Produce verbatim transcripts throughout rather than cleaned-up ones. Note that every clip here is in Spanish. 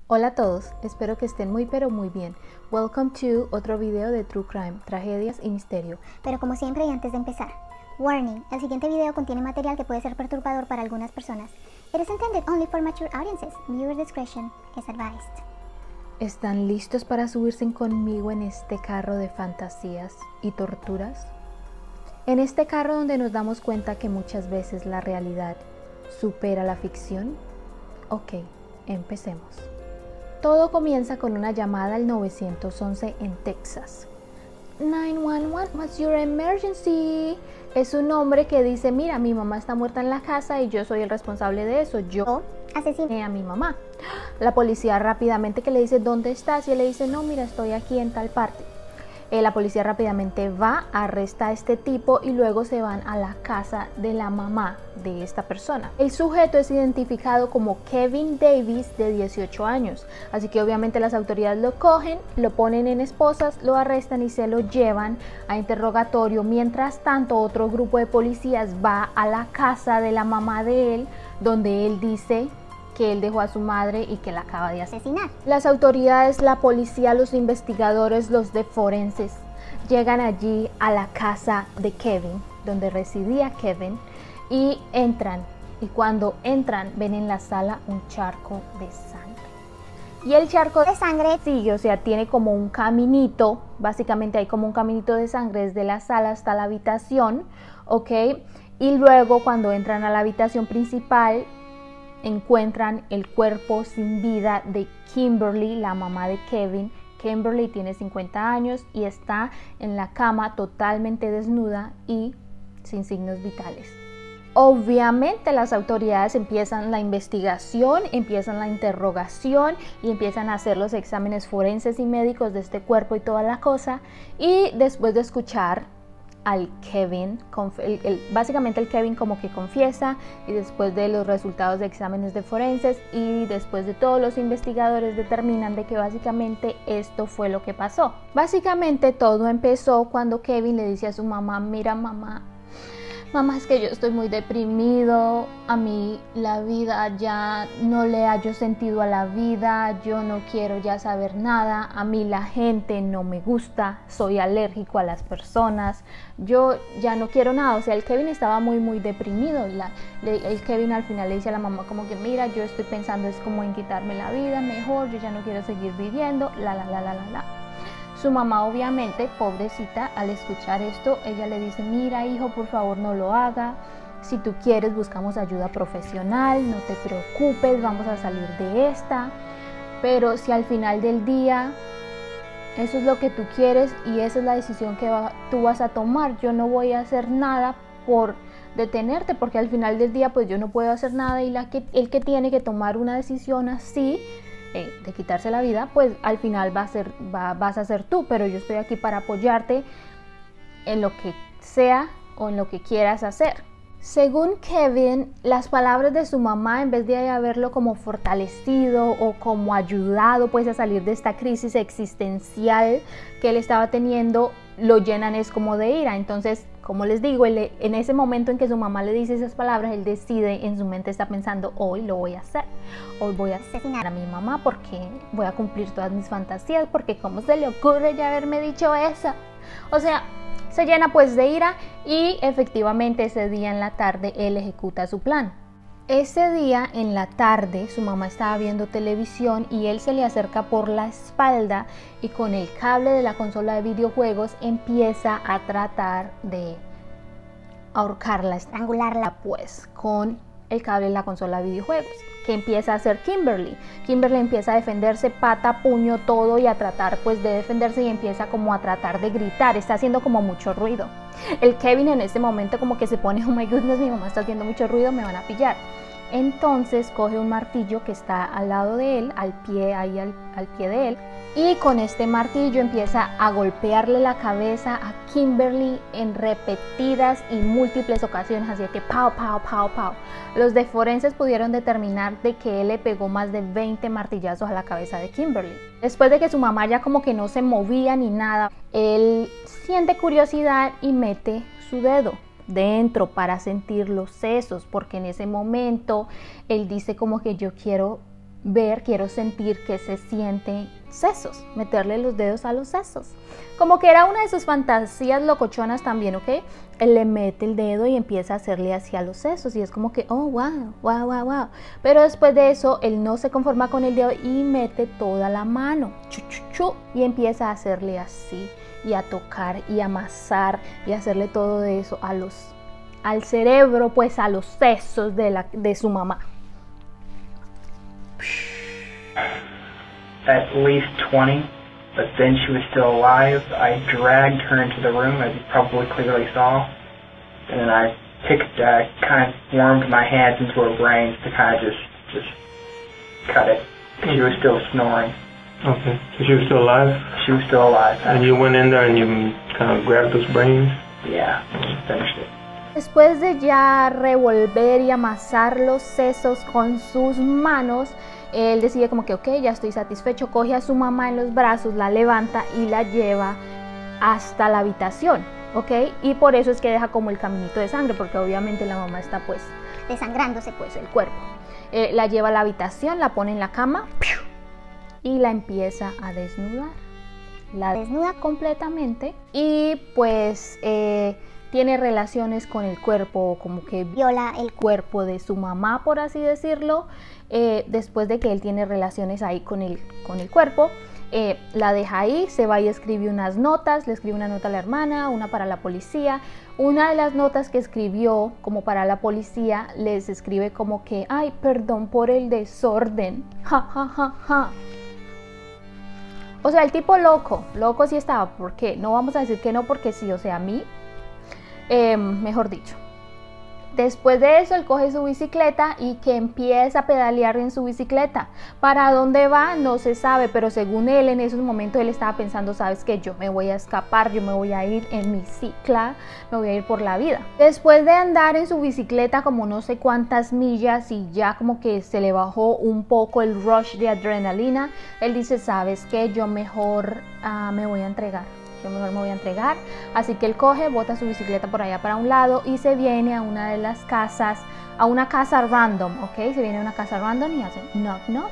Hola a todos, espero que estén muy pero muy bien. Welcome to otro video de True Crime, tragedias y misterio. Pero como siempre y antes de empezar, warning, el siguiente video contiene material que puede ser perturbador para algunas personas. It is intended only for mature audiences. Viewer discretion is advised. ¿Están listos para subirse conmigo en este carro de fantasías y torturas? En este carro donde nos damos cuenta que muchas veces la realidad supera la ficción. Ok, empecemos. Todo comienza con una llamada al nueve once en Texas. nueve uno uno, what's your emergency? Es un hombre que dice, mira, mi mamá está muerta en la casa y yo soy el responsable de eso. Yo asesiné a mi mamá. La policía rápidamente que le dice, ¿dónde estás? Y él le dice, no, mira, estoy aquí en tal parte. Eh, la policía rápidamente va, arresta a este tipo y luego se van a la casa de la mamá de esta persona. El sujeto es identificado como Kevin Davis, de dieciocho años, así que obviamente las autoridades lo cogen, lo ponen en esposas, lo arrestan y se lo llevan a interrogatorio. Mientras tanto, otro grupo de policías va a la casa de la mamá de él, donde él dice que él dejó a su madre y que la acaba de asesinar. Las autoridades, la policía, los investigadores, los de forenses llegan allí a la casa de Kevin, donde residía Kevin, y entran. Y cuando entran, ven en la sala un charco de sangre. Y el charco de sangre sigue, o sea, tiene como un caminito, básicamente hay como un caminito de sangre desde la sala hasta la habitación, ¿ok? Y luego cuando entran a la habitación principal, encuentran el cuerpo sin vida de Kimberly, la mamá de Kevin. Kimberly tiene cincuenta años y está en la cama totalmente desnuda y sin signos vitales. Obviamente las autoridades empiezan la investigación, empiezan la interrogación y empiezan a hacer los exámenes forenses y médicos de este cuerpo y toda la cosa. Y después de escuchar al Kevin, el, el, básicamente el Kevin como que confiesa, y después de los resultados de exámenes de forenses y después de todos los investigadores determinan de que básicamente esto fue lo que pasó. Básicamente todo empezó cuando Kevin le dice a su mamá, mira mamá, mamá, es que yo estoy muy deprimido, a mí la vida ya no le hallo sentido a la vida, yo no quiero ya saber nada, a mí la gente no me gusta, soy alérgico a las personas, yo ya no quiero nada. O sea, el Kevin estaba muy muy deprimido. La, le, el Kevin al final le dice a la mamá como que mira, yo estoy pensando es como en quitarme la vida mejor, yo ya no quiero seguir viviendo, la la la la la la. Su mamá obviamente, pobrecita, al escuchar esto, ella le dice, mira hijo, por favor no lo haga, si tú quieres buscamos ayuda profesional, no te preocupes, vamos a salir de esta, pero si al final del día eso es lo que tú quieres y esa es la decisión que va, tú vas a tomar, yo no voy a hacer nada por detenerte, porque al final del día pues yo no puedo hacer nada y la que, el que tiene que tomar una decisión así, Eh, de quitarse la vida, pues al final va a ser, va, vas a ser tú, pero yo estoy aquí para apoyarte en lo que sea o en lo que quieras hacer. Según Kevin, las palabras de su mamá, en vez de haberlo como fortalecido o como ayudado pues a salir de esta crisis existencial que él estaba teniendo, lo llenan es como de ira. Entonces, como les digo, él, en ese momento en que su mamá le dice esas palabras, él decide, en su mente está pensando, hoy lo voy a hacer, hoy voy a asesinar a mi mamá porque voy a cumplir todas mis fantasías, porque cómo se le ocurre ya haberme dicho eso. O sea, se llena pues de ira y efectivamente ese día en la tarde él ejecuta su plan. Ese día en la tarde su mamá estaba viendo televisión y él se le acerca por la espalda y con el cable de la consola de videojuegos empieza a tratar de ahorcarla, estrangularla pues con el cable de la consola de videojuegos. Que empieza a hacer Kimberly. Kimberly empieza a defenderse, pata, puño, todo, y a tratar pues de defenderse y empieza como a tratar de gritar, está haciendo como mucho ruido. El Kevin en ese momento como que se pone, oh my goodness, mi mamá está haciendo mucho ruido, me van a pillar. Entonces coge un martillo que está al lado de él, al pie, ahí al, al pie de él, y con este martillo empieza a golpearle la cabeza a Kimberly en repetidas y múltiples ocasiones, así que pau, pau, pau, pau. Los de forenses pudieron determinar de que él le pegó más de veinte martillazos a la cabeza de Kimberly. Después de que su mamá ya como que no se movía ni nada, él siente curiosidad y mete su dedo dentro para sentir los sesos, porque en ese momento él dice como que yo quiero ver, quiero sentir que se sienten sesos, meterle los dedos a los sesos. Como que era una de sus fantasías locochonas también, ¿ok? Él le mete el dedo y empieza a hacerle hacia los sesos y es como que, oh, wow, wow, wow, wow. Pero después de eso, él no se conforma con el dedo y mete toda la mano, chu, chu, chu, y empieza a hacerle así y a tocar y a amasar y a hacerle todo de eso a los, al cerebro, pues a los sesos de, la, de su mamá. At least twenty, but then she was still alive. I dragged her into the room, as you probably clearly saw, and then I picked, uh, kind of warmed my hands into her brains to kind of just, just cut it. She was still snoring. Okay, so she was still alive? She was still alive. And you went in there and you kind of grabbed those brains? Yeah, finished it. Después de ya revolver y amasar los sesos con sus manos, él decide como que ok, ya estoy satisfecho, coge a su mamá en los brazos, la levanta y la lleva hasta la habitación, ok, y por eso es que deja como el caminito de sangre, porque obviamente la mamá está pues desangrándose pues el cuerpo. Eh, la lleva a la habitación, la pone en la cama y la empieza a desnudar, la desnuda completamente y pues eh, tiene relaciones con el cuerpo, como que viola el cuerpo de su mamá, por así decirlo. Eh, después de que él tiene relaciones ahí con el, con el cuerpo, eh, la deja ahí, se va y escribe unas notas, le escribe una nota a la hermana, una para la policía. Una de las notas que escribió como para la policía les escribe como que, ay, perdón por el desorden, ja, ja, ja, ja. O sea, el tipo loco, loco sí estaba, ¿por qué? No vamos a decir que no porque sí, o sea, a mí, eh, mejor dicho. Después de eso, él coge su bicicleta y que empieza a pedalear en su bicicleta. ¿Para dónde va? No se sabe, pero según él, en esos momentos, él estaba pensando, ¿sabes qué? Yo me voy a escapar, yo me voy a ir en mi cicla, me voy a ir por la vida. Después de andar en su bicicleta como no sé cuántas millas y ya como que se le bajó un poco el rush de adrenalina, él dice, ¿sabes qué? Yo mejor uh, me voy a entregar. Yo mejor me voy a entregar, así que él coge, bota su bicicleta por allá para un lado y se viene a una de las casas, a una casa random, ok, se viene a una casa random y hace knock knock,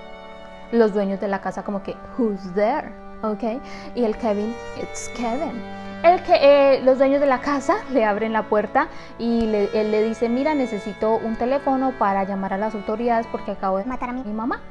los dueños de la casa como que who's there, ok, y el Kevin, it's Kevin, el que, eh, los dueños de la casa le abren la puerta y le, él le dice, mira, necesito un teléfono para llamar a las autoridades porque acabo de matar a mi, mi mamá.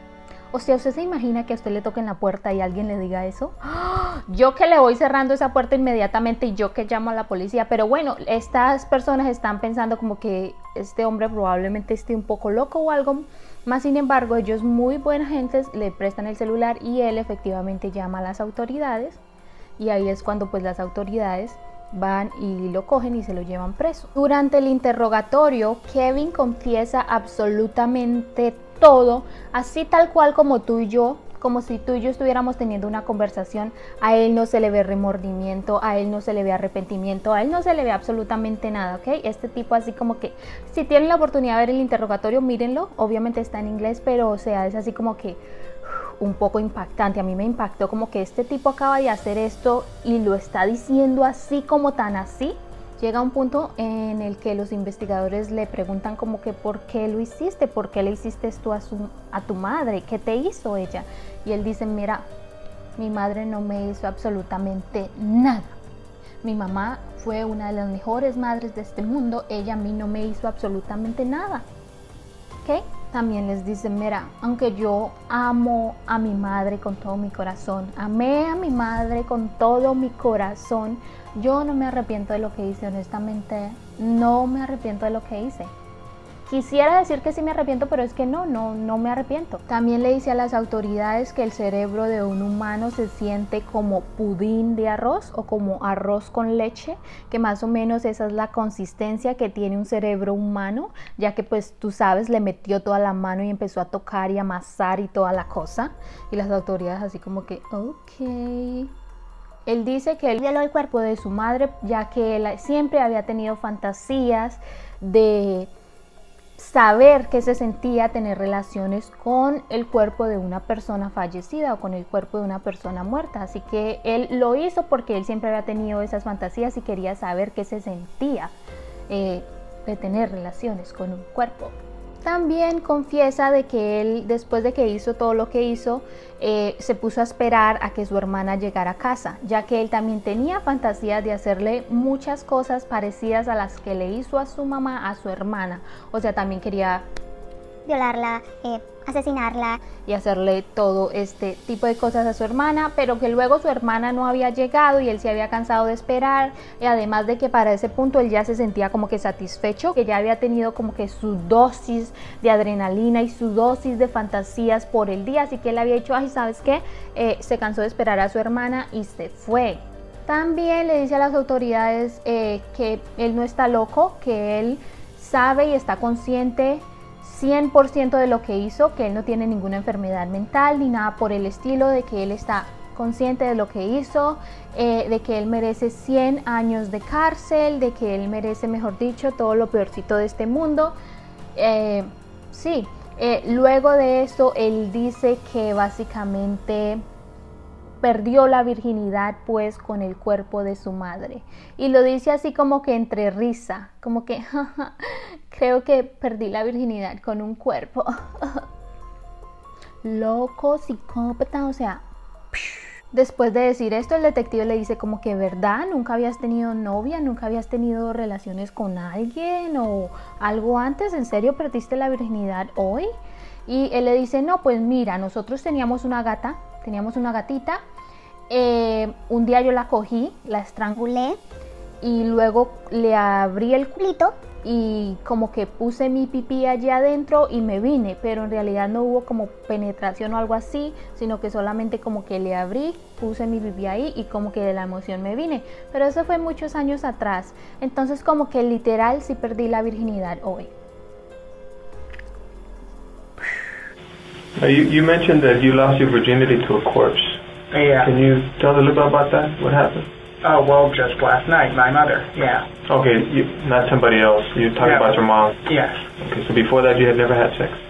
O sea, ¿usted se imagina que a usted le toque en la puerta y alguien le diga eso? Yo que le voy cerrando esa puerta inmediatamente y yo que llamo a la policía. Pero bueno, estas personas están pensando como que este hombre probablemente esté un poco loco o algo. Más sin embargo, ellos muy buenas gentes le prestan el celular y él efectivamente llama a las autoridades. Y ahí es cuando pues las autoridades van y lo cogen y se lo llevan preso. Durante el interrogatorio, Kevin confiesa absolutamente todo, así tal cual como tú y yo, como si tú y yo estuviéramos teniendo una conversación. A él no se le ve remordimiento, a él no se le ve arrepentimiento, a él no se le ve absolutamente nada, ¿ok? Este tipo así como que, si tienen la oportunidad de ver el interrogatorio, mírenlo, obviamente está en inglés, pero o sea, es así como que un poco impactante. A mí me impactó como que este tipo acaba de hacer esto y lo está diciendo así como tan así. Llega un punto en el que los investigadores le preguntan como que ¿por qué lo hiciste? ¿Por qué le hiciste esto a, su, a tu madre? ¿Qué te hizo ella? Y él dice, mira, mi madre no me hizo absolutamente nada. Mi mamá fue una de las mejores madres de este mundo. Ella a mí no me hizo absolutamente nada. ¿Ok? También les dice, mira, aunque yo amo a mi madre con todo mi corazón, amé a mi madre con todo mi corazón, yo no me arrepiento de lo que hice, honestamente, no me arrepiento de lo que hice. Quisiera decir que sí me arrepiento, pero es que no, no, no me arrepiento. También le dice a las autoridades que el cerebro de un humano se siente como pudín de arroz o como arroz con leche, que más o menos esa es la consistencia que tiene un cerebro humano, ya que pues tú sabes, le metió toda la mano y empezó a tocar y amasar y toda la cosa. Y las autoridades así como que, ok. Él dice que él violó el cuerpo de su madre, ya que él siempre había tenido fantasías de saber qué se sentía tener relaciones con el cuerpo de una persona fallecida o con el cuerpo de una persona muerta. Así que él lo hizo porque él siempre había tenido esas fantasías y quería saber qué se sentía eh, de tener relaciones con un cuerpo. También confiesa de que él, después de que hizo todo lo que hizo, eh, se puso a esperar a que su hermana llegara a casa, ya que él también tenía fantasías de hacerle muchas cosas parecidas a las que le hizo a su mamá, a su hermana. O sea, también quería violarla, eh, asesinarla y hacerle todo este tipo de cosas a su hermana, pero que luego su hermana no había llegado y él se había cansado de esperar, y además de que para ese punto él ya se sentía como que satisfecho, que ya había tenido como que su dosis de adrenalina y su dosis de fantasías por el día, así que él había dicho, ay, ¿sabes qué? Eh, se cansó de esperar a su hermana y se fue. También le dice a las autoridades eh, que él no está loco, que él sabe y está consciente cien por ciento de lo que hizo, que él no tiene ninguna enfermedad mental ni nada por el estilo, de que él está consciente de lo que hizo, eh, de que él merece cien años de cárcel, de que él merece, mejor dicho, todo lo peorcito de este mundo. Eh, sí, eh, luego de eso él dice que básicamente perdió la virginidad pues con el cuerpo de su madre, y lo dice así como que entre risa, como que jaja, creo que perdí la virginidad con un cuerpo. Loco, psicópata, o sea. Después de decir esto, el detective le dice como que, ¿verdad? ¿Nunca habías tenido novia? ¿Nunca habías tenido relaciones con alguien o algo antes? ¿En serio perdiste la virginidad hoy? Y él le dice, no, pues mira, nosotros teníamos una gata, teníamos una gatita, eh, un día yo la cogí, la estrangulé y luego le abrí el culito y como que puse mi pipí allí adentro y me vine, pero en realidad no hubo como penetración o algo así, sino que solamente como que le abrí, puse mi pipí ahí y como que de la emoción me vine, pero eso fue muchos años atrás, entonces como que literal sí perdí la virginidad hoy. Uh, you, you mentioned that you lost your virginity to a corpse. Yeah. Can you tell us a little bit about that? What happened? Oh, well, just last night, my mother, yeah. Okay, you, not somebody else. You're talking Yeah. about your mom. Yes. Okay, so before that you had never had sex?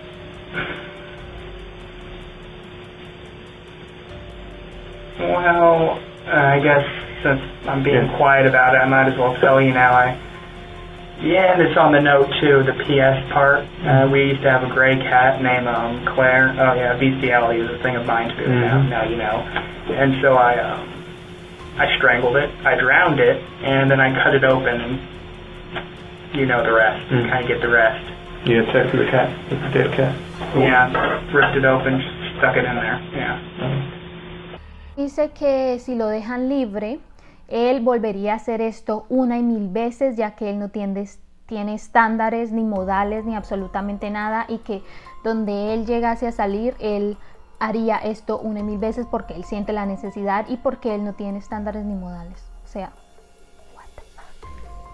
Well, uh, I guess since I'm being Yeah. quiet about it, I might as well tell you now. I Yeah, and it's on the note too, the P S part. Uh, we used to have a gray cat named um, Claire. Oh yeah, bestiality is a thing of mine too. Now, Mhm. now you know. And so I, um, I strangled it. I drowned it, and then I cut it open, and you know the rest. You Mm. kind of get the rest. You had sex with a cat? With a dead cat? Yeah, ripped it open, stuck it in there. Yeah. Uh, Dice que si lo dejan libre, él volvería a hacer esto una y mil veces, ya que él no tiene, tiene estándares ni modales ni absolutamente nada, y que donde él llegase a salir, él haría esto una y mil veces porque él siente la necesidad y porque él no tiene estándares ni modales. O sea, what the fuck?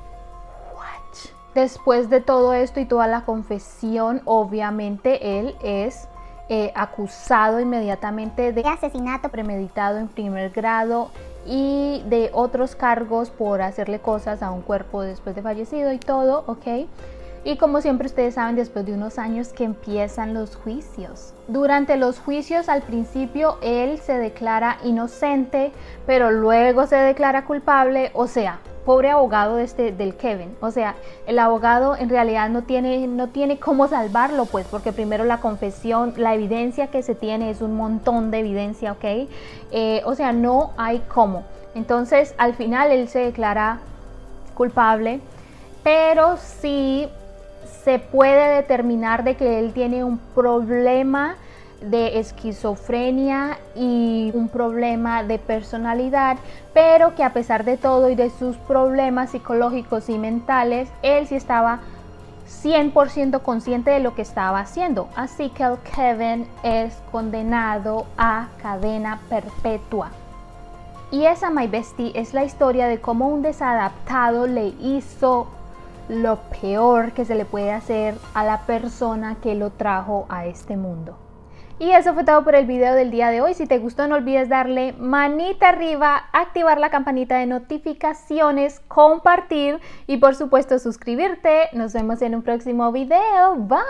What? Después de todo esto y toda la confesión, obviamente él es eh, acusado inmediatamente de asesinato premeditado en primer grado y de otros cargos por hacerle cosas a un cuerpo después de fallecido y todo, ¿ok? Y como siempre ustedes saben, después de unos años que empiezan los juicios. Durante los juicios al principio él se declara inocente, pero luego se declara culpable, o sea, pobre abogado de este, del Kevin, o sea, el abogado en realidad no tiene, no tiene cómo salvarlo, pues, porque primero la confesión, la evidencia que se tiene es un montón de evidencia, ¿ok? Eh, o sea, no hay cómo. Entonces, al final él se declara culpable, pero sí se puede determinar de que él tiene un problema de esquizofrenia y un problema de personalidad, pero que a pesar de todo y de sus problemas psicológicos y mentales, él sí estaba cien por ciento consciente de lo que estaba haciendo. Así que el Kevin es condenado a cadena perpetua. Y esa, my bestie, es la historia de cómo un desadaptado le hizo lo peor que se le puede hacer a la persona que lo trajo a este mundo. Y eso fue todo por el video del día de hoy. Si te gustó, no olvides darle manita arriba, activar la campanita de notificaciones, compartir y por supuesto suscribirte. Nos vemos en un próximo video. Bye.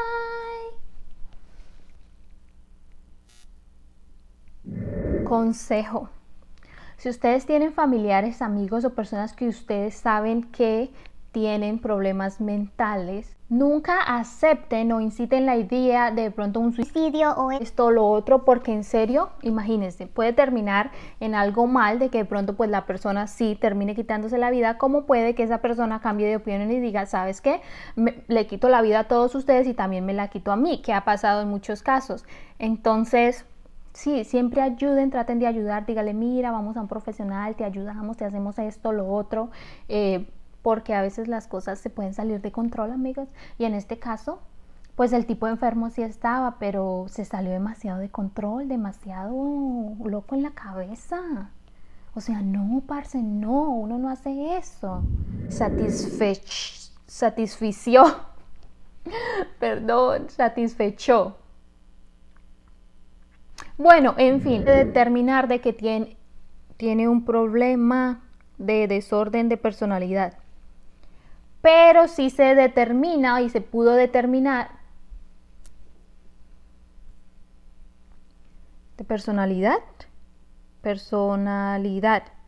Consejo. Si ustedes tienen familiares, amigos o personas que ustedes saben que tienen problemas mentales, nunca acepten o inciten la idea de, de pronto un suicidio o esto o lo otro, porque en serio, imagínense, puede terminar en algo mal, de que de pronto pues la persona sí termine quitándose la vida, como puede que esa persona cambie de opinión y diga, ¿sabes qué? Me, le quito la vida a todos ustedes y también me la quito a mí, que ha pasado en muchos casos. Entonces, sí, siempre ayuden, traten de ayudar, dígale, mira, vamos a un profesional, te ayudamos, te hacemos esto, lo otro, eh, porque a veces las cosas se pueden salir de control, amigos, y en este caso, pues el tipo enfermo sí estaba, pero se salió demasiado de control, demasiado loco en la cabeza. O sea, no, parce, no, uno no hace eso. Satisfech, satisfició, perdón, satisfechó. Bueno, en fin, determinar de que tiene, tiene un problema de desorden de personalidad. Pero si se determina y se pudo determinar de personalidad, personalidad.